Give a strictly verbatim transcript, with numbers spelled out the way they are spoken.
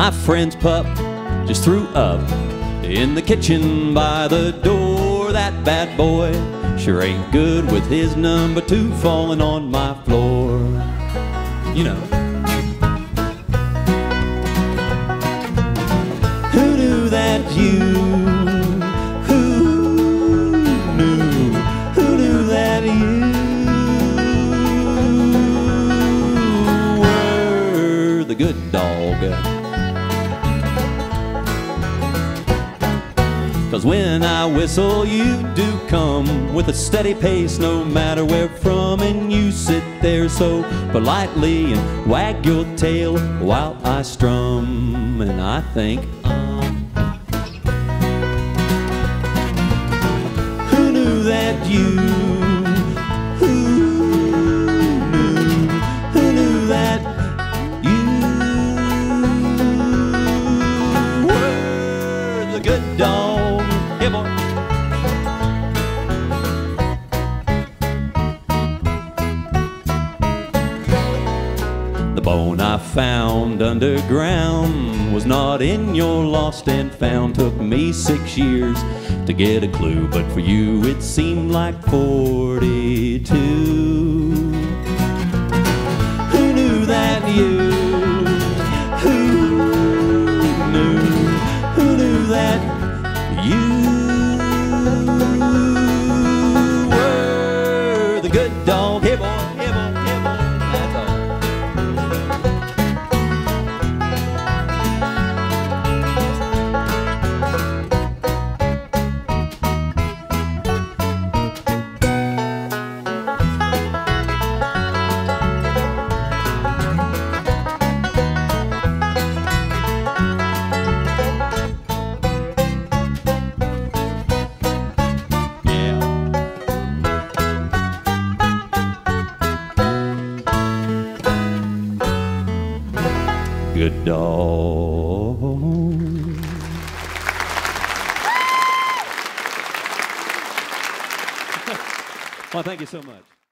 My friend's pup just threw up in the kitchen by the door. That bad boy sure ain't good with his number two falling on my floor. You know. Who knew that you? Who knew? Who knew that you were the good dog? 'Cause when I whistle, you do come with a steady pace, no matter where from, and you sit there so politely and wag your tail while I strum, and I think, um, who knew that you? Who knew? Who knew that you were the good dog? Yeah, boy. The bone I found underground was not in your lost and found. Took me six years to get a clue, but for you it seemed like forty-two. Who knew that you? Who knew? Who knew that you were the good dog? Hey boy, hey boy, hey boy, that's all. Good dog. Well, thank you so much.